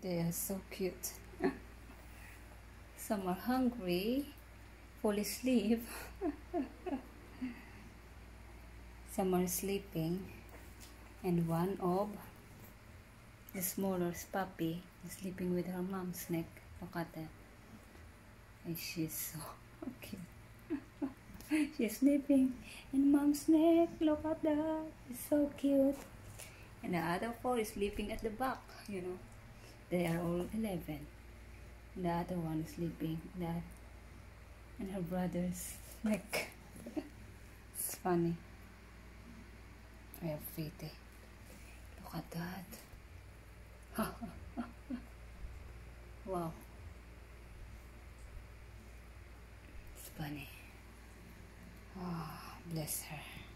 They are so cute. Some are hungry, fall asleep. Some are sleeping. And one of the smaller puppy is sleeping with her mom's neck. Look at that. And she's so cute. She's sleeping in mom's neck. Look at that. It's so cute. And the other four is sleeping at the back, you know. They are all 11. And the other one is sleeping in her brother's neck. It's funny. I have Fete. Look at that. Wow. It's funny. Oh, bless her.